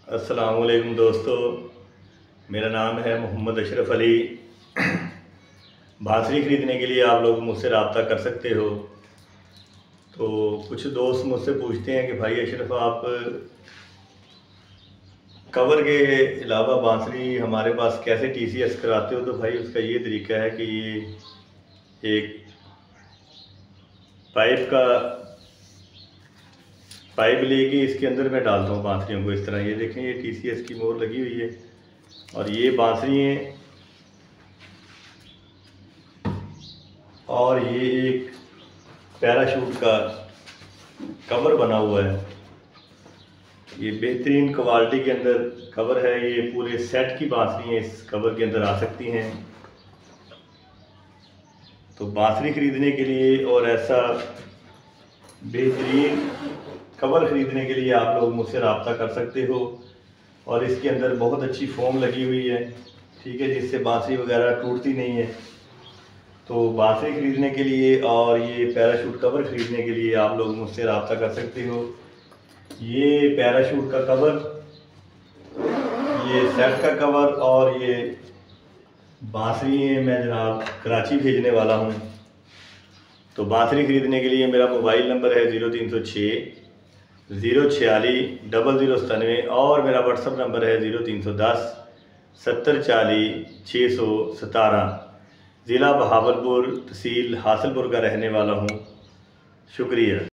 अस्सलाम वालेकुम दोस्तों, मेरा नाम है मोहम्मद अशरफ अली। बांसुरी ख़रीदने के लिए आप लोग मुझसे रब्ता कर सकते हो। तो कुछ दोस्त मुझसे पूछते हैं कि भाई अशरफ आप कवर के अलावा बांसुरी हमारे पास कैसे TCS कराते हो। तो भाई उसका ये तरीका है कि ये एक पाइप लेके इसके अंदर मैं डालता हूँ बांसुरियों को। इस तरह ये देखें, ये TCS की मोहर लगी हुई है और ये बांसुरी हैं और ये एक पैराशूट का कवर बना हुआ है। ये बेहतरीन क्वालिटी के अंदर कवर है। ये पूरे सेट की बांसुरियाँ इस कवर के अंदर आ सकती हैं। तो बांसुरी ख़रीदने के लिए और ऐसा बेहतरीन कवर ख़रीदने के लिए आप लोग मुझसे रब्ता कर सकते हो। और इसके अंदर बहुत अच्छी फोम लगी हुई है, ठीक है, जिससे बांसुरी वगैरह टूटती नहीं है। तो बांसुरी ख़रीदने के लिए और ये पैराशूट कवर ख़रीदने के लिए आप लोग मुझसे रब्ता कर सकते हो। ये पैराशूट का कवर, ये सेट का कवर और ये बांसुरी मैं जनाब कराची भेजने वाला हूँ। तो बांसुरी ख़रीदने के लिए मेरा मोबाइल नंबर है 0306 046 0097 और मेरा व्हाट्सअप नंबर है 0310 70 40 617। ज़िला बहावलपुर, तहसील हासलपुर का रहने वाला हूँ। शुक्रिया।